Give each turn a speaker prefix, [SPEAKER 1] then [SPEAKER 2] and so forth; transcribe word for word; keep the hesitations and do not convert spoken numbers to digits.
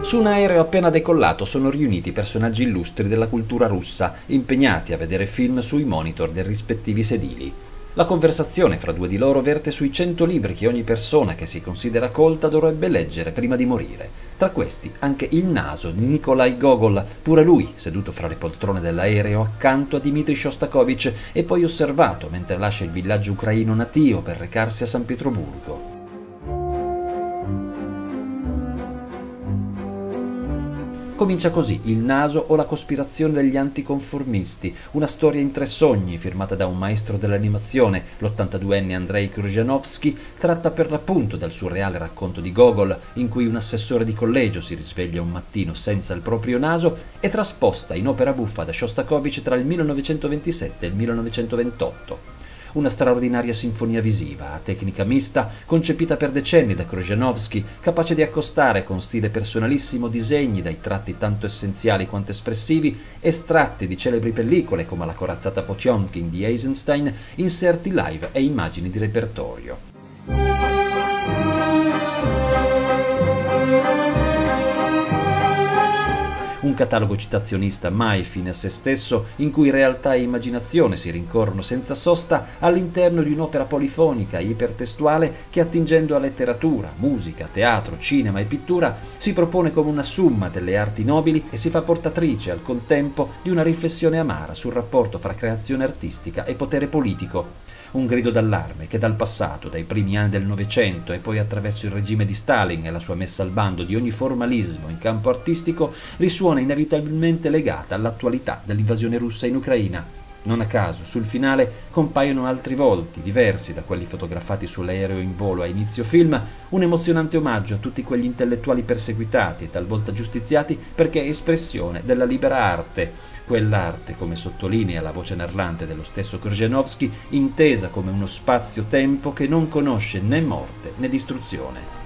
[SPEAKER 1] Su un aereo appena decollato sono riuniti personaggi illustri della cultura russa, impegnati a vedere film sui monitor dei rispettivi sedili. La conversazione fra due di loro verte sui cento libri che ogni persona che si considera colta dovrebbe leggere prima di morire. Tra questi anche Il naso di Nikolai Gogol, pure lui seduto fra le poltrone dell'aereo accanto a Dmitry Shostakovich e poi osservato mentre lascia il villaggio ucraino natio per recarsi a San Pietroburgo. Comincia così Il naso o la cospirazione degli anticonformisti, una storia in tre sogni firmata da un maestro dell'animazione, l'ottantaduenne Andrei Krusjanovsky, tratta per l'appunto dal surreale racconto di Gogol, in cui un assessore di collegio si risveglia un mattino senza il proprio naso, e trasposta in opera buffa da Shostakovich tra il millenovecentoventisette e il millenovecentoventotto. Una straordinaria sinfonia visiva, a tecnica mista, concepita per decenni da Krusjanovsky, capace di accostare con stile personalissimo disegni dai tratti tanto essenziali quanto espressivi, estratti di celebri pellicole come La corazzata Potionkin di Eisenstein, inserti live e immagini di repertorio. Un catalogo citazionista mai fine a se stesso, in cui realtà e immaginazione si rincorrono senza sosta all'interno di un'opera polifonica e ipertestuale che, attingendo a letteratura, musica, teatro, cinema e pittura, si propone come una summa delle arti nobili e si fa portatrice al contempo di una riflessione amara sul rapporto fra creazione artistica e potere politico. Un grido d'allarme che dal passato, dai primi anni del Novecento e poi attraverso il regime di Stalin e la sua messa al bando di ogni formalismo in campo artistico, risuona inevitabilmente legata all'attualità dell'invasione russa in Ucraina. Non a caso, sul finale compaiono altri volti, diversi da quelli fotografati sull'aereo in volo a inizio film, un emozionante omaggio a tutti quegli intellettuali perseguitati e talvolta giustiziati perché espressione della libera arte. Quell'arte, come sottolinea la voce narrante dello stesso Krusjanovsky, intesa come uno spazio-tempo che non conosce né morte né distruzione.